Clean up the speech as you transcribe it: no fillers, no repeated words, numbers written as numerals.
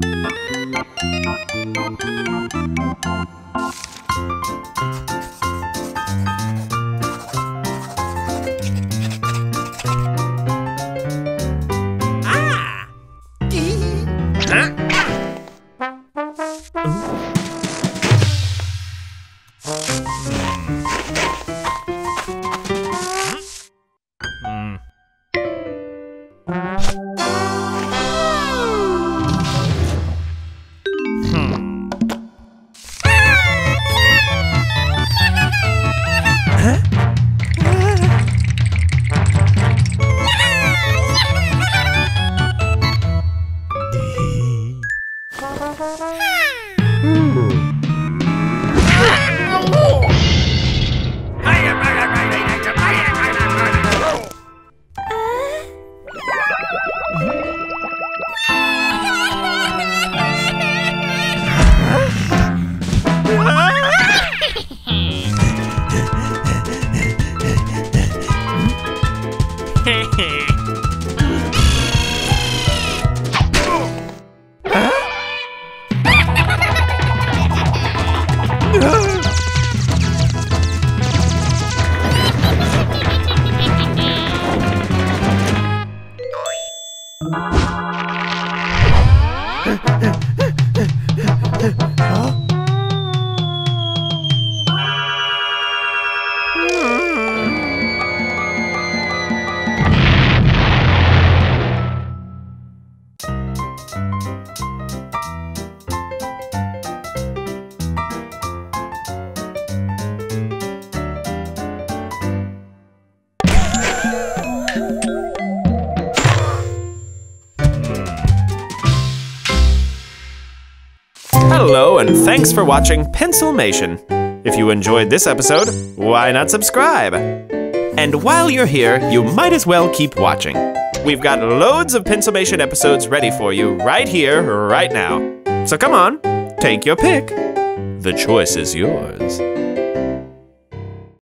Hello, and thanks for watching Pencilmation. If you enjoyed this episode, why not subscribe? And while you're here, you might as well keep watching. We've got loads of Pencilmation episodes ready for you right here, right now. So come on, take your pick. The choice is yours.